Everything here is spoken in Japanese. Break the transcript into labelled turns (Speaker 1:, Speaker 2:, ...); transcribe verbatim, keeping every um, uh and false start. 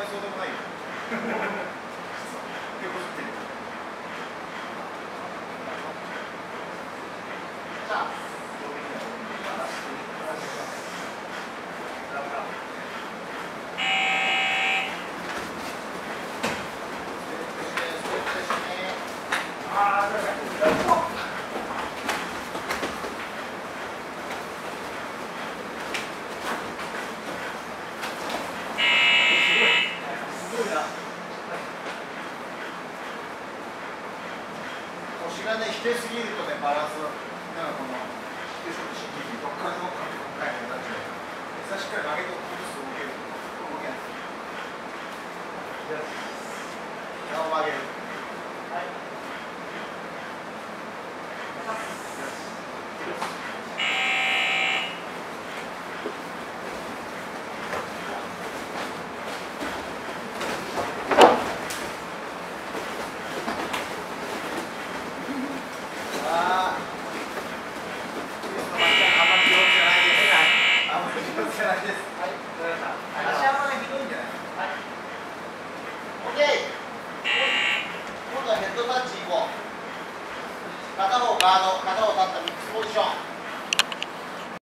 Speaker 1: りそうでもないよ。結構降ってる。さあ、ああ、確かに。腰がね、引けすぎるとね、バランスなんかこの引けすぎてどっからどっかってこっかいになっちゃう。しっかり曲げておくと動ける。動けない。